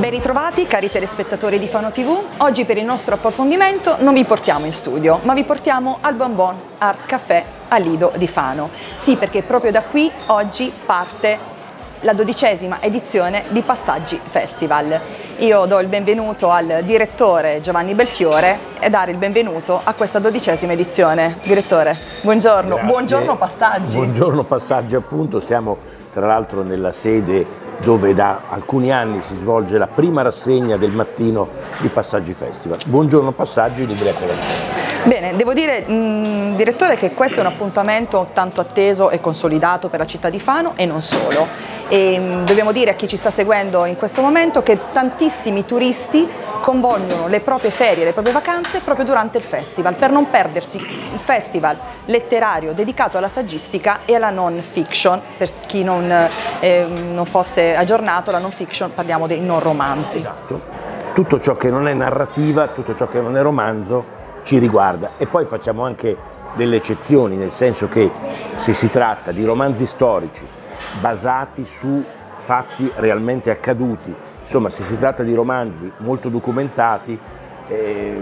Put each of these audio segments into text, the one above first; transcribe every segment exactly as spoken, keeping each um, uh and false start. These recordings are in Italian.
Ben ritrovati cari telespettatori di Fano tivù, oggi per il nostro approfondimento non vi portiamo in studio, ma vi portiamo al Bonbon Art Café a Lido di Fano. Sì, perché proprio da qui oggi parte la dodicesima edizione di Passaggi Festival. Io do il benvenuto al direttore Giovanni Belfiore e dare il benvenuto a questa dodicesima edizione. Direttore, buongiorno, Grazie. Buongiorno Passaggi. Buongiorno Passaggi, appunto, siamo tra l'altro nella sede dove da alcuni anni si svolge la prima rassegna del mattino di Passaggi Festival. Buongiorno Passaggi, libreria Perenziani. Bene, devo dire, mh, direttore, che questo è un appuntamento tanto atteso e consolidato per la città di Fano e non solo. E, mh, dobbiamo dire a chi ci sta seguendo in questo momento che tantissimi turisti convogliono le proprie ferie, le proprie vacanze proprio durante il festival, per non perdersi il festival letterario dedicato alla saggistica e alla non fiction. Per chi non, eh, non fosse aggiornato, la non fiction parliamo dei non romanzi. Esatto. Tutto ciò che non è narrativa, tutto ciò che non è romanzo ci riguarda, e poi facciamo anche delle eccezioni, nel senso che se si tratta di romanzi storici basati su fatti realmente accaduti, insomma se si tratta di romanzi molto documentati, eh,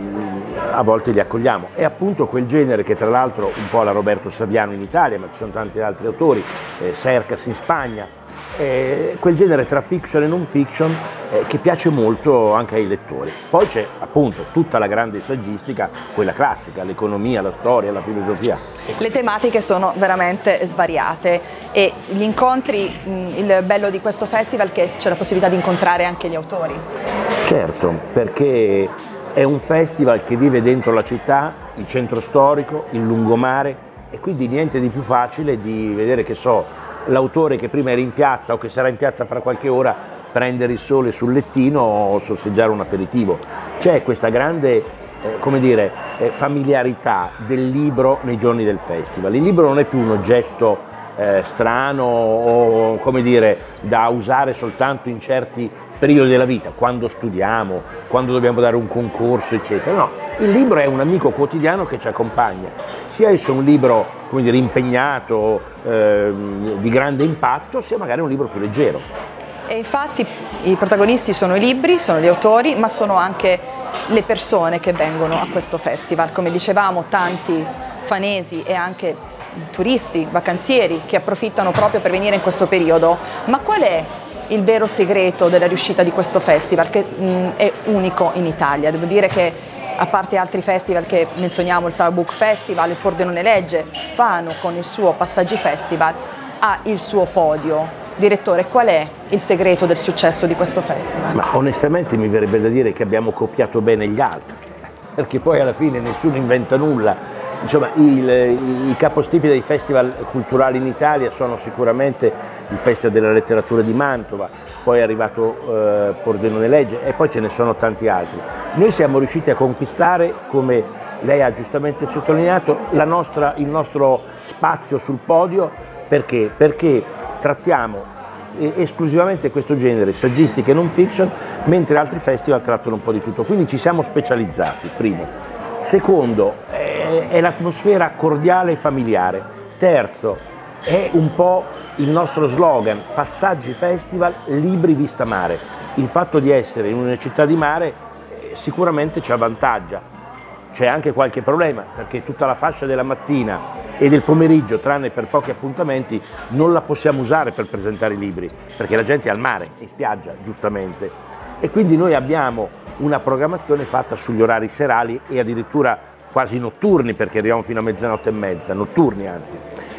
a volte li accogliamo. È appunto quel genere che tra l'altro un po' alla Roberto Saviano in Italia, ma ci sono tanti altri autori, eh, Cercas in Spagna, eh, quel genere tra fiction e non fiction eh, che piace molto anche ai lettori. Poi c'è appunto tutta la grande saggistica, quella classica, l'economia, la storia, la filosofia. Le tematiche sono veramente svariate e gli incontri, mh, il bello di questo festival è che c'è la possibilità di incontrare anche gli autori. Certo, perché è un festival che vive dentro la città, il centro storico, il lungomare, e quindi niente di più facile di vedere, che so, l'autore che prima era in piazza o che sarà in piazza fra qualche ora, prendere il sole sul lettino o sorseggiare un aperitivo. C'è questa grande eh, come dire, eh, familiarità del libro nei giorni del festival. Il libro non è più un oggetto eh, strano o, come dire, da usare soltanto in certi periodi della vita, quando studiamo, quando dobbiamo dare un concorso, eccetera. No, il libro è un amico quotidiano che ci accompagna, sia esso un libro, come dire, impegnato, eh, di grande impatto, sia magari un libro più leggero. E infatti i protagonisti sono i libri, sono gli autori, ma sono anche le persone che vengono a questo festival. Come dicevamo, tanti fanesi e anche turisti, vacanzieri che approfittano proprio per venire in questo periodo. Ma qual è il vero segreto della riuscita di questo festival, che mh, è unico in Italia? Devo dire che, a parte altri festival che menzioniamo, il Tao Book Festival, il Pordenone Legge, Fano con il suo Passaggi Festival ha il suo podio. Direttore, qual è il segreto del successo di questo festival? Ma onestamente mi verrebbe da dire che abbiamo copiato bene gli altri, perché poi alla fine nessuno inventa nulla. Insomma, il, i capostipiti dei festival culturali in Italia sono sicuramente il Festival della Letteratura di Mantova, poi è arrivato eh, Pordenone Legge, e poi ce ne sono tanti altri. Noi siamo riusciti a conquistare, come lei ha giustamente sottolineato, la nostra, il nostro spazio sul podio. Perché? Perché trattiamo esclusivamente questo genere, saggistica e non fiction, mentre altri festival trattano un po' di tutto. Quindi ci siamo specializzati, primo. Secondo, è, è l'atmosfera cordiale e familiare. Terzo, è un po' il nostro slogan, Passaggi Festival, libri vista mare. Il fatto di essere in una città di mare eh, sicuramente ci avvantaggia. C'è anche qualche problema, perché tutta la fascia della mattina e del pomeriggio, tranne per pochi appuntamenti, non la possiamo usare per presentare i libri, perché la gente è al mare, in spiaggia, giustamente. E quindi noi abbiamo una programmazione fatta sugli orari serali e addirittura quasi notturni, perché arriviamo fino a mezzanotte e mezza, notturni anzi.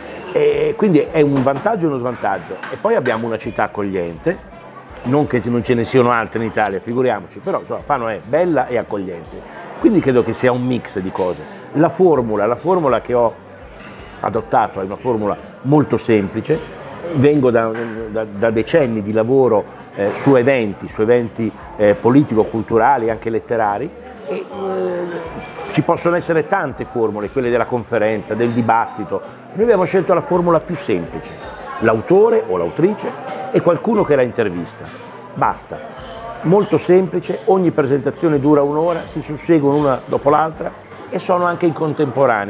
E quindi è un vantaggio e uno svantaggio. E poi abbiamo una città accogliente, non che non ce ne siano altre in Italia, figuriamoci, però insomma, Fano è bella e accogliente. Quindi credo che sia un mix di cose. La formula, la formula che ho adottato è una formula molto semplice. Vengo da, da, da decenni di lavoro eh, su eventi, su eventi eh, politico-culturali, anche letterari, e eh, ci possono essere tante formule, quelle della conferenza, del dibattito. Noi abbiamo scelto la formula più semplice: l'autore o l'autrice e qualcuno che la intervista. Basta. Molto semplice, ogni presentazione dura un'ora, si susseguono una dopo l'altra e sono anche in contemporanea.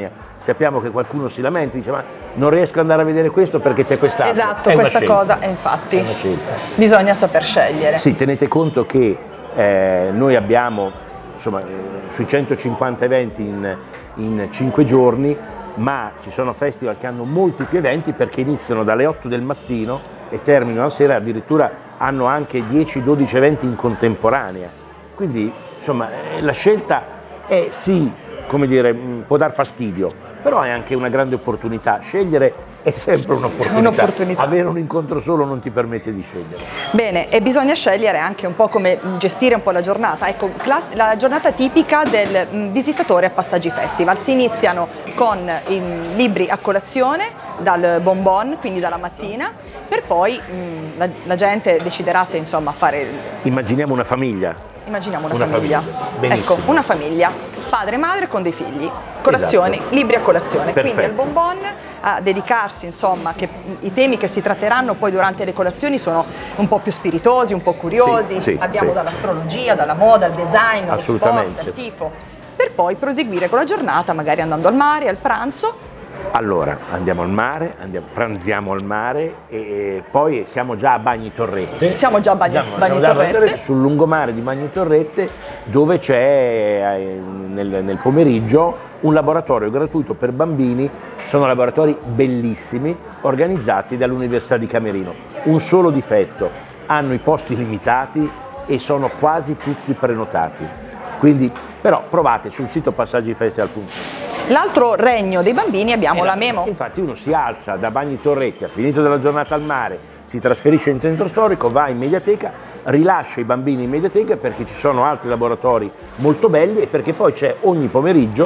sappiamo che qualcuno si lamenta, dice ma non riesco ad andare a vedere questo perché c'è quest'altro. Esatto, è questa una cosa, e infatti, è una scelta. Bisogna saper scegliere. Sì, tenete conto che eh, noi abbiamo insomma, eh, sui centocinquanta eventi in, in cinque giorni, ma ci sono festival che hanno molti più eventi perché iniziano dalle otto del mattino e terminano la sera, addirittura hanno anche dieci dodici eventi in contemporanea. Quindi insomma eh, la scelta è sì, come dire, può dar fastidio, però è anche una grande opportunità. Scegliere è sempre un'opportunità. Un'opportunità. Avere un incontro solo non ti permette di scegliere. Bene, e bisogna scegliere anche un po' come gestire un po' la giornata. Ecco, la giornata tipica del visitatore a Passaggi Festival. Si iniziano con i libri a colazione, dal bonbon, quindi dalla mattina, per poi mh, la, la gente deciderà se insomma fare... Immaginiamo una famiglia. Immaginiamo una, una famiglia, famiglia. Ecco, una famiglia, padre e madre con dei figli, colazione, esatto. Libri a colazione, Perfetto. Quindi al bonbon a dedicarsi, insomma, che i temi che si tratteranno poi durante le colazioni sono un po' più spiritosi, un po' curiosi, sì, sì, abbiamo sì. dall'astrologia, dalla moda, al design, allo sport, al tifo, per poi proseguire con la giornata, magari andando al mare, al pranzo. Allora, andiamo al mare, andiamo, pranziamo al mare e poi siamo già a Bagni Torrette. Siamo già a Bagni, siamo, Bagni siamo Torrette. Torrette. Sul lungomare di Bagni Torrette, dove c'è eh, nel, nel pomeriggio un laboratorio gratuito per bambini. Sono laboratori bellissimi, organizzati dall'Università di Camerino. Un solo difetto, hanno i posti limitati e sono quasi tutti prenotati. Quindi, però provate sul sito passaggi festival punto it. L'altro regno dei bambini abbiamo Eh, la Memo. Infatti uno si alza da Bagni Torrette, ha finito della giornata al mare, si trasferisce in centro storico, va in mediateca, rilascia i bambini in mediateca perché ci sono altri laboratori molto belli e perché poi c'è ogni pomeriggio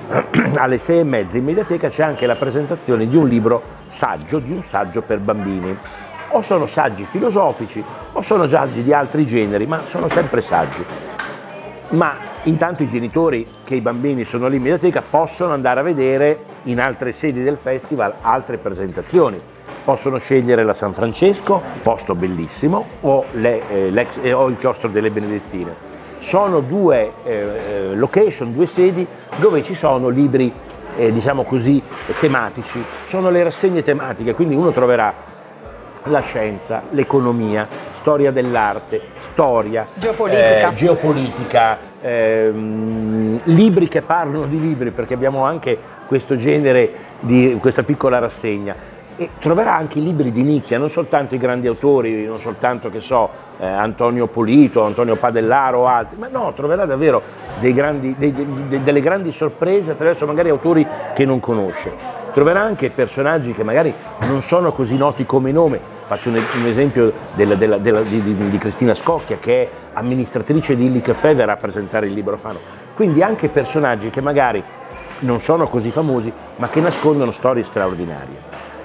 alle sei e mezza in mediateca c'è anche la presentazione di un libro saggio, di un saggio per bambini. O sono saggi filosofici o sono saggi di altri generi, ma sono sempre saggi. Ma intanto i genitori che i bambini sono lì in mediateca possono andare a vedere in altre sedi del festival altre presentazioni. Possono scegliere la San Francesco, posto bellissimo, o, le, eh, eh, o il chiostro delle Benedettine. Sono due eh, location, due sedi dove ci sono libri, eh, diciamo così, tematici. Sono le rassegne tematiche, quindi uno troverà la scienza, l'economia, storia dell'arte, storia, geopolitica, eh, geopolitica ehm, libri che parlano di libri, perché abbiamo anche questo genere di questa piccola rassegna. E troverà anche i libri di nicchia, non soltanto i grandi autori, non soltanto che so eh, Antonio Polito, Antonio Padellaro o altri, ma no, troverà davvero dei grandi, dei, de, delle grandi sorprese attraverso magari autori che non conosce. Troverà anche personaggi che magari non sono così noti come nome. Faccio un, un esempio della, della, della, di, di, di Cristina Scocchia, che è amministratrice di Illy Caffè, verrà a presentare il libro Fano. Quindi anche personaggi che magari non sono così famosi, ma che nascondono storie straordinarie.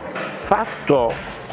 Fatto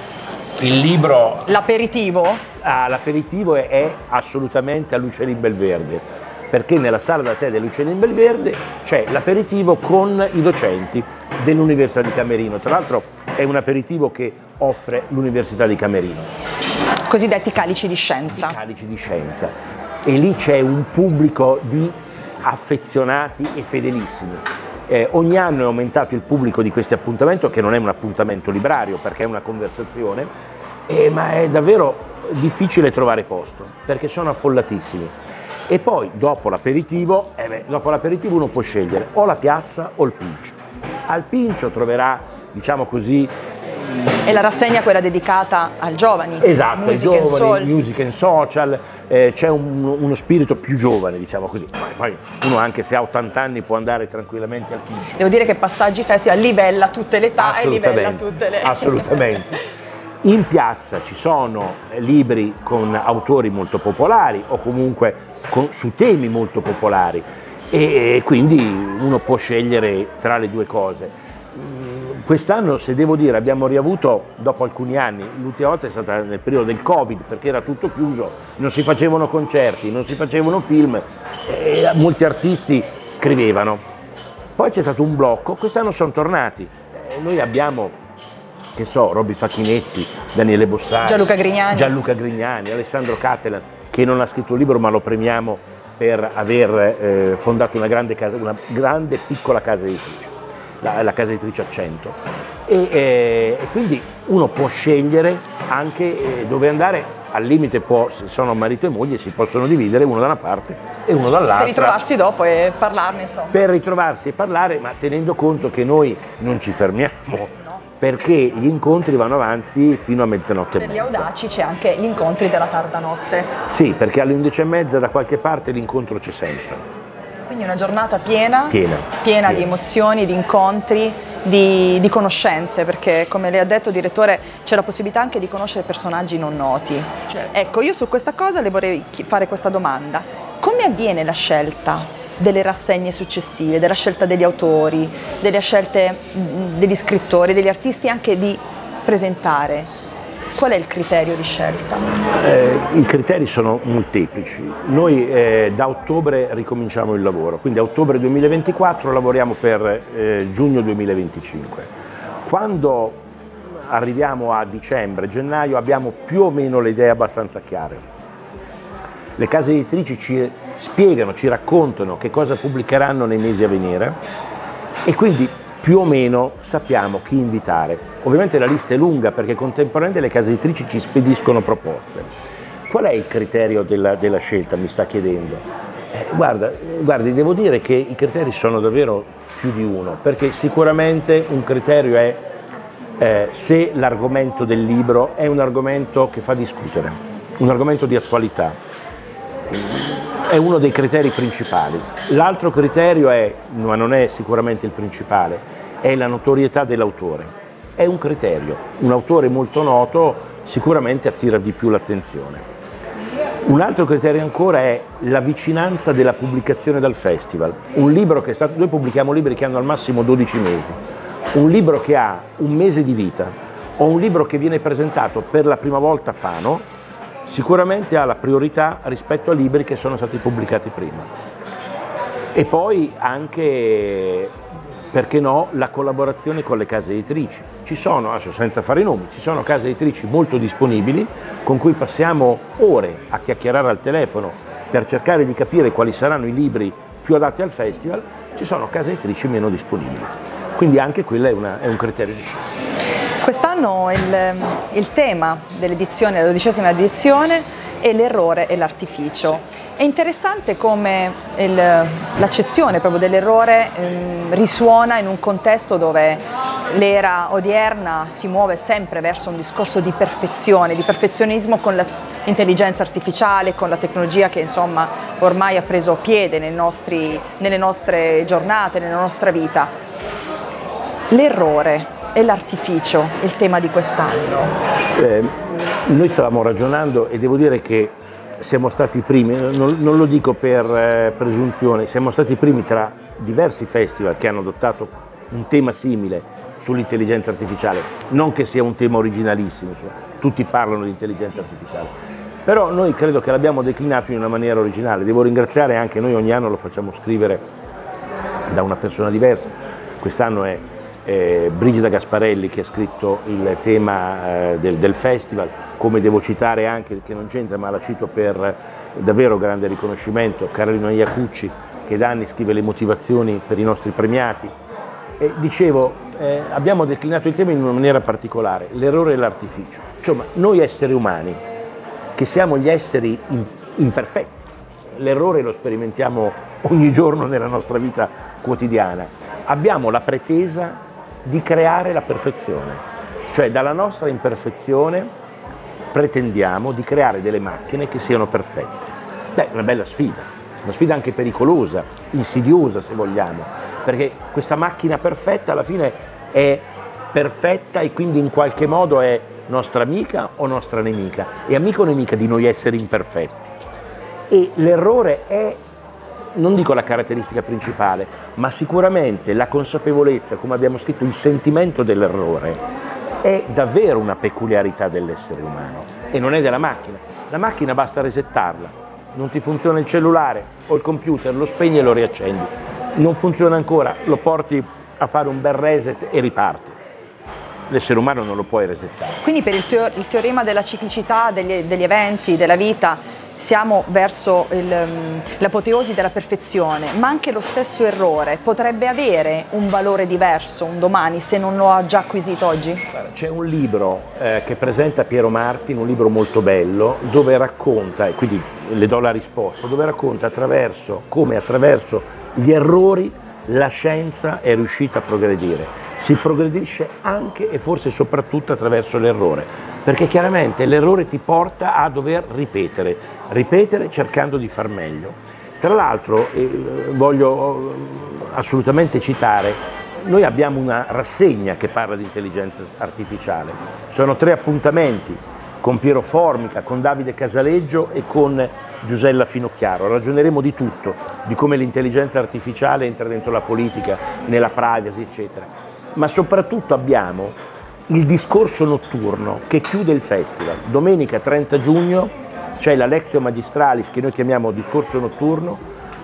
il libro, l'aperitivo? Ah, l'aperitivo è, è assolutamente a Luciani Belverde, perché nella sala da tè del Luciani Belverde c'è l'aperitivo con i docenti dell'Università di Camerino. Tra l'altro è un aperitivo che offre l'Università di Camerino. Cosiddetti calici di scienza. I calici di scienza. E lì c'è un pubblico di affezionati e fedelissimi. Eh, ogni anno è aumentato il pubblico di questo appuntamento, che non è un appuntamento librario perché è una conversazione, eh, ma è davvero difficile trovare posto perché sono affollatissimi. E poi dopo l'aperitivo, eh beh, dopo l'aperitivo uno può scegliere o la piazza o il Pincio. Al Pincio troverà, diciamo così, e la rassegna quella dedicata ai giovani. Esatto, ai giovani, soul. music and social, eh, c'è un, uno spirito più giovane, diciamo così. Poi uno anche se ha ottanta anni può andare tranquillamente al Pincio. Devo dire che Passaggi Festival livella tutte le età e livella tutte le... Assolutamente. In piazza ci sono libri con autori molto popolari o comunque con, su temi molto popolari e quindi uno può scegliere tra le due cose. Quest'anno, se devo dire, abbiamo riavuto, dopo alcuni anni, l'ultima volta è stata nel periodo del Covid, perché era tutto chiuso, non si facevano concerti, non si facevano film, e molti artisti scrivevano. Poi c'è stato un blocco, quest'anno sono tornati. E noi abbiamo, che so, Robby Facchinetti, Daniele Bossari, Gianluca Grignani. Gianluca Grignani, Alessandro Cattelan, che non ha scritto un libro ma lo premiamo per aver eh, fondato una grande, casa, una grande piccola casa editrice. la, la casa editrice Accento, e, eh, e quindi uno può scegliere anche eh, dove andare. Al limite, può, se sono marito e moglie, si possono dividere uno da una parte e uno dall'altra. Per ritrovarsi dopo e parlarne, insomma. Per ritrovarsi e parlare, ma tenendo conto che noi non ci fermiamo, no, perché gli incontri vanno avanti fino a mezzanotte per e mezza. Per gli audaci c'è anche gli incontri della tarda notte. Sì, perché alle undici e mezza da qualche parte l'incontro c'è sempre. Quindi una giornata piena, piena, piena, piena. di emozioni, di incontri, di, di conoscenze, perché come lei ha detto, direttore, c'è la possibilità anche di conoscere personaggi non noti. Certo. Ecco, io su questa cosa le vorrei fare questa domanda. Come avviene la scelta delle rassegne successive, della scelta degli autori, delle scelte degli scrittori, degli artisti, anche di presentare? Qual è il criterio di scelta? Eh, I criteri sono molteplici. Noi eh, da ottobre ricominciamo il lavoro, quindi a ottobre duemilaventiquattro lavoriamo per eh, giugno duemilaventicinque. Quando arriviamo a dicembre, gennaio, abbiamo più o meno le idee abbastanza chiare. Le case editrici ci spiegano, ci raccontano che cosa pubblicheranno nei mesi a venire e quindi più o meno sappiamo chi invitare. Ovviamente la lista è lunga perché contemporaneamente le case editrici ci spediscono proposte. Qual è il criterio della, della scelta, mi sta chiedendo? Eh, guarda, guardi, devo dire che i criteri sono davvero più di uno, perché sicuramente un criterio è eh, se l'argomento del libro è un argomento che fa discutere, un argomento di attualità. È uno dei criteri principali. L'altro criterio è, ma non è sicuramente il principale, è la notorietà dell'autore. È un criterio. Un autore molto noto sicuramente attira di più l'attenzione. Un altro criterio ancora è la vicinanza della pubblicazione dal festival. Un libro che è stato, noi pubblichiamo libri che hanno al massimo dodici mesi. Un libro che ha un mese di vita o un libro che viene presentato per la prima volta a Fano sicuramente ha la priorità rispetto a libri che sono stati pubblicati prima. E poi anche, perché no, la collaborazione con le case editrici. Ci sono, adesso senza fare i nomi, ci sono case editrici molto disponibili con cui passiamo ore a chiacchierare al telefono per cercare di capire quali saranno i libri più adatti al festival, ci sono case editrici meno disponibili. Quindi anche quello è, una, è un criterio di scelta. Quest'anno il, il tema dell'edizione, la dodicesima edizione, è l'errore e l'artificio. È interessante come l'accezione proprio dell'errore ehm, risuona in un contesto dove l'era odierna si muove sempre verso un discorso di perfezione, di perfezionismo con l'intelligenza artificiale, con la tecnologia che insomma ormai ha preso piede nei nostri, nelle nostre giornate, nella nostra vita. L'errore e l'artificio, il tema di quest'anno. Eh, noi stavamo ragionando e devo dire che siamo stati i primi, non, non lo dico per eh, presunzione, siamo stati i primi tra diversi festival che hanno adottato un tema simile sull'intelligenza artificiale, non che sia un tema originalissimo, cioè, tutti parlano di intelligenza artificiale, però noi credo che l'abbiamo declinato in una maniera originale. Devo ringraziare anche noi, ogni anno lo facciamo scrivere da una persona diversa, quest'anno è Eh, Brigida Gasparelli che ha scritto il tema eh, del, del festival, come devo citare anche, che non c'entra ma la cito per eh, davvero grande riconoscimento, Carolina Iacucci che da anni scrive le motivazioni per i nostri premiati. E dicevo, eh, abbiamo declinato il tema in una maniera particolare, l'errore e l'artificio. Insomma, noi esseri umani, che siamo gli esseri in, imperfetti, l'errore lo sperimentiamo ogni giorno nella nostra vita quotidiana, abbiamo la pretesa di creare la perfezione, cioè dalla nostra imperfezione pretendiamo di creare delle macchine che siano perfette. Beh, è una bella sfida, una sfida anche pericolosa, insidiosa se vogliamo, perché questa macchina perfetta alla fine è perfetta e quindi in qualche modo è nostra amica o nostra nemica, è amica o nemica di noi esseri imperfetti. E l'errore è, non dico la caratteristica principale, ma sicuramente la consapevolezza, come abbiamo scritto, il sentimento dell'errore è davvero una peculiarità dell'essere umano e non è della macchina. La macchina basta resettarla, non ti funziona il cellulare o il computer, lo spegni e lo riaccendi, non funziona ancora, lo porti a fare un bel reset e riparte. L'essere umano non lo puoi resettare. Quindi per il, teo il teorema della ciclicità degli, degli eventi, della vita, siamo verso l'apoteosi della perfezione, ma anche lo stesso errore potrebbe avere un valore diverso un domani se non lo ha già acquisito oggi? C'è un libro eh, che presenta Piero Martin, un libro molto bello, dove racconta, e quindi le do la risposta, dove racconta attraverso, come attraverso gli errori la scienza è riuscita a progredire. Si progredisce anche e forse soprattutto attraverso l'errore, perché chiaramente l'errore ti porta a dover ripetere, ripetere cercando di far meglio. Tra l'altro eh, voglio assolutamente citare, noi abbiamo una rassegna che parla di intelligenza artificiale, sono tre appuntamenti con Piero Formica, con Davide Casaleggio e con Giusella Finocchiaro. Ragioneremo di tutto, di come l'intelligenza artificiale entra dentro la politica, nella privacy, eccetera. Ma soprattutto abbiamo il discorso notturno che chiude il festival. Domenica trenta giugno c'è la Lectio Magistralis, che noi chiamiamo discorso notturno,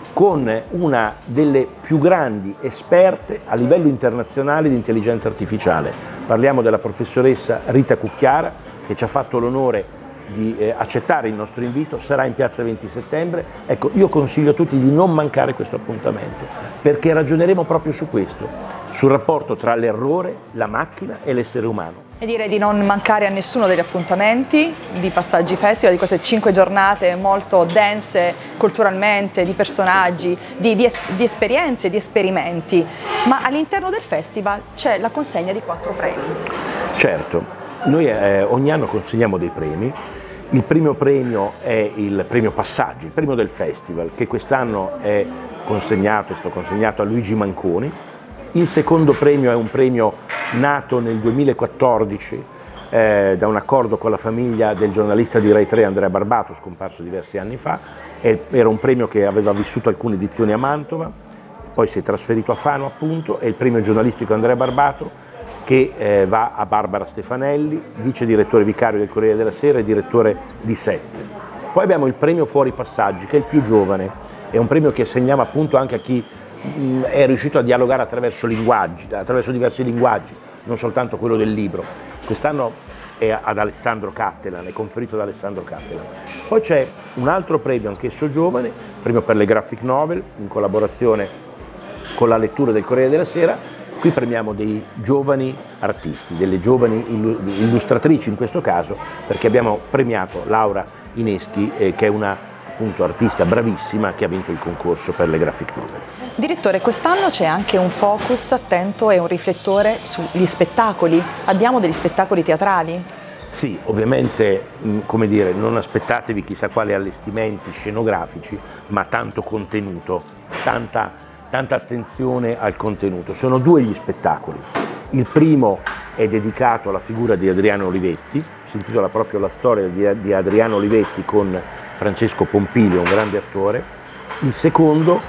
con una delle più grandi esperte a livello internazionale di intelligenza artificiale. Parliamo della professoressa Rita Cucchiara, che ci ha fatto l'onore di eh, accettare il nostro invito, sarà in piazza venti settembre. Ecco, io consiglio a tutti di non mancare questo appuntamento, perché ragioneremo proprio su questo, sul rapporto tra l'errore, la macchina e l'essere umano. E direi di non mancare a nessuno degli appuntamenti di Passaggi Festival, di queste cinque giornate molto dense culturalmente, di personaggi, di, di, es di esperienze, di esperimenti. Ma all'interno del festival c'è la consegna di quattro premi. Certo, noi eh, ogni anno consegniamo dei premi. Il primo premio è il premio Passaggi, il premio del festival, che quest'anno è consegnato, è stato consegnato a Luigi Manconi. Il secondo premio è un premio nato nel duemilaquattordici eh, da un accordo con la famiglia del giornalista di Rai tre Andrea Barbato, scomparso diversi anni fa. Era un premio che aveva vissuto alcune edizioni a Mantova, poi si è trasferito a Fano appunto, è il premio giornalistico Andrea Barbato, che eh, va a Barbara Stefanelli, vice direttore vicario del Corriere della Sera e direttore di Sette. Poi abbiamo il premio Fuori Passaggi, che è il più giovane, è un premio che assegniamo appunto anche a chi mh, è riuscito a dialogare attraverso linguaggi, attraverso diversi linguaggi, non soltanto quello del libro. Quest'anno è ad Alessandro Cattelan, è conferito da Alessandro Cattelan. Poi c'è un altro premio, anch'esso giovane, premio per le graphic novel, in collaborazione con la lettura del Corriere della Sera. Qui premiamo dei giovani artisti, delle giovani illustratrici in questo caso, perché abbiamo premiato Laura Ineschi, eh, che è una appunto artista bravissima che ha vinto il concorso per le graphic novel. Direttore, quest'anno c'è anche un focus attento e un riflettore sugli spettacoli. Abbiamo degli spettacoli teatrali? Sì, ovviamente, come dire, non aspettatevi chissà quali allestimenti scenografici, ma tanto contenuto, tanta tanta attenzione al contenuto. Sono due gli spettacoli. Il primo è dedicato alla figura di Adriano Olivetti, si intitola proprio La storia di Adriano Olivetti con Francesco Pompilio, un grande attore. Il secondo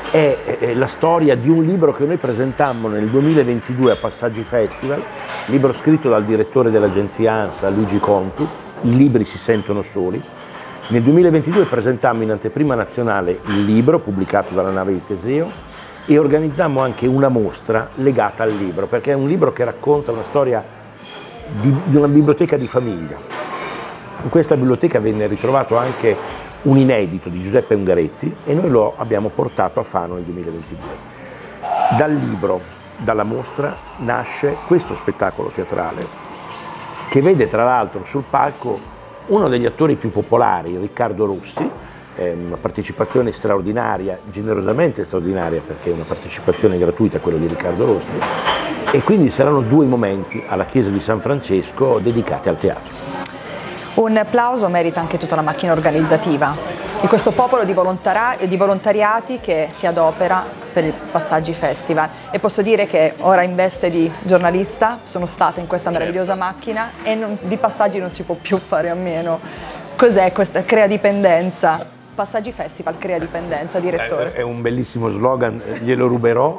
è, è la storia di un libro che noi presentammo nel duemilaventidue a Passaggi Festival, libro scritto dal direttore dell'agenzia ANSA, Luigi Contu, I libri si sentono soli. Nel duemilaventidue presentammo in anteprima nazionale il libro pubblicato dalla Nave di Teseo e organizzammo anche una mostra legata al libro, perché è un libro che racconta una storia di, di una biblioteca di famiglia. In questa biblioteca venne ritrovato anche un inedito di Giuseppe Ungaretti e noi lo abbiamo portato a Fano nel duemilaventidue. Dal libro, dalla mostra, nasce questo spettacolo teatrale che vede tra l'altro sul palco uno degli attori più popolari, Riccardo Rossi, è una partecipazione straordinaria, generosamente straordinaria, perché è una partecipazione gratuita quella di Riccardo Rossi, e quindi saranno due momenti alla chiesa di San Francesco dedicati al teatro. Un applauso merita anche tutta la macchina organizzativa di questo popolo di, di volontariati che si adopera per il Passaggi Festival, e posso dire che ora in veste di giornalista sono stata in questa meravigliosa macchina e non, di Passaggi non si può più fare a meno. Cos'è questa crea dipendenza? Passaggi Festival crea dipendenza, direttore. È un bellissimo slogan, glielo ruberò.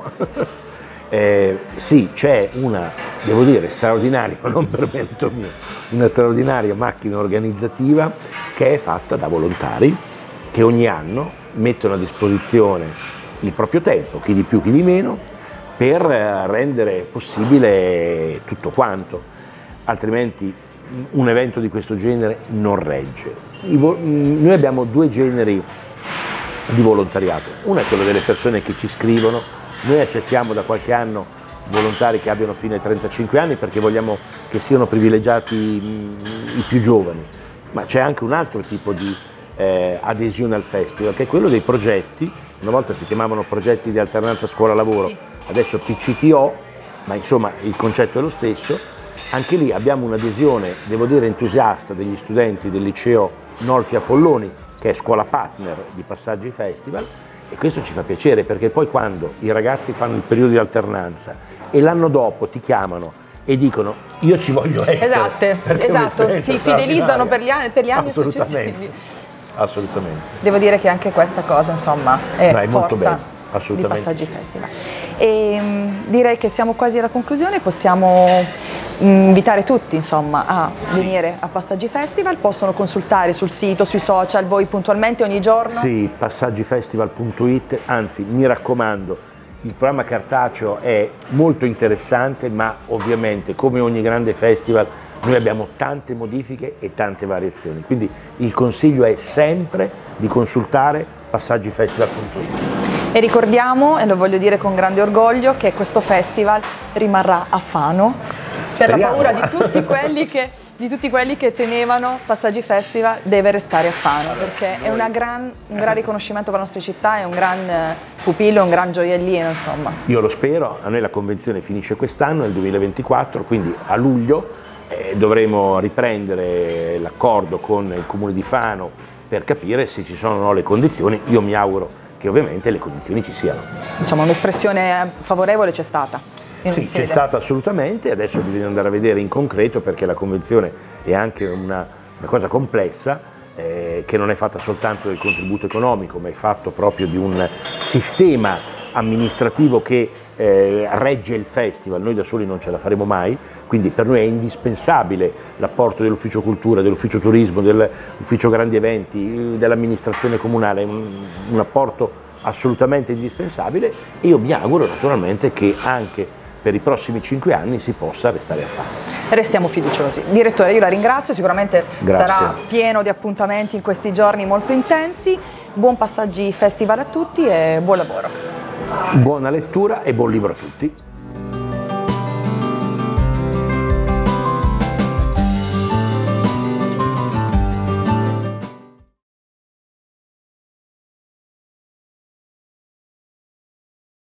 Eh, sì, c'è una, devo dire, straordinaria, non per merito mio, una straordinaria macchina organizzativa che è fatta da volontari che ogni anno mettono a disposizione il proprio tempo, chi di più, chi di meno, per rendere possibile tutto quanto. Altrimenti un evento di questo genere non regge. Noi abbiamo due generi di volontariato, uno è quello delle persone che ci scrivono, noi accettiamo da qualche anno volontari che abbiano fino ai trentacinque anni perché vogliamo che siano privilegiati i più giovani, ma c'è anche un altro tipo di eh, adesione al festival, che è quello dei progetti. Una volta si chiamavano progetti di alternanza scuola-lavoro, sì. Adesso P C T O, ma insomma il concetto è lo stesso. Anche lì abbiamo un'adesione, devo dire, entusiasta degli studenti del liceo Nolfi Apolloni, che è scuola partner di Passaggi Festival, e questo ci fa piacere perché poi quando i ragazzi fanno il periodo di alternanza e l'anno dopo ti chiamano e dicono io ci voglio essere. Esatto, esatto. Si fidelizzano per gli anni, per gli anni successivi. Assolutamente. Devo dire che anche questa cosa, insomma, è, no, è molto forza bello. Assolutamente di Passaggi sì. Festival. E um, direi che siamo quasi alla conclusione, possiamo invitare tutti, insomma, a sì. venire a Passaggi Festival, possono consultare sul sito, sui social, voi puntualmente ogni giorno? Sì, passaggifestival punto it, anzi mi raccomando, il programma cartaceo è molto interessante, ma ovviamente come ogni grande festival noi abbiamo tante modifiche e tante variazioni, quindi il consiglio è sempre di consultare passaggifestival punto it. E ricordiamo, e lo voglio dire con grande orgoglio, che questo festival rimarrà a Fano per Speriamo. la paura di tutti, quelli che, di tutti quelli che temevano Passaggi Festival. Deve restare a Fano perché è una gran, un gran riconoscimento per la nostra città, è un gran pupillo, un gran gioiellino, insomma. Io lo spero, a noi la convenzione finisce quest'anno, nel duemilaventiquattro, quindi a luglio eh, dovremo riprendere l'accordo con il Comune di Fano per capire se ci sono o no le condizioni. Io mi auguro che ovviamente le condizioni ci siano. Insomma, un'espressione favorevole c'è stata. Sì, c'è stata assolutamente, adesso bisogna andare a vedere in concreto perché la convenzione è anche una, una cosa complessa, eh, che non è fatta soltanto del contributo economico, ma è fatto proprio di un sistema amministrativo che eh, regge il festival. Noi da soli non ce la faremo mai, quindi per noi è indispensabile l'apporto dell'ufficio cultura, dell'ufficio turismo, dell'ufficio grandi eventi, dell'amministrazione comunale, è un, un apporto assolutamente indispensabile e io mi auguro naturalmente che anche per i prossimi cinque anni si possa restare a Fano. Restiamo fiduciosi. Direttore, io la ringrazio, sicuramente Grazie. sarà pieno di appuntamenti in questi giorni molto intensi. Buon Passaggi Festival a tutti e buon lavoro. Buona lettura e buon libro a tutti.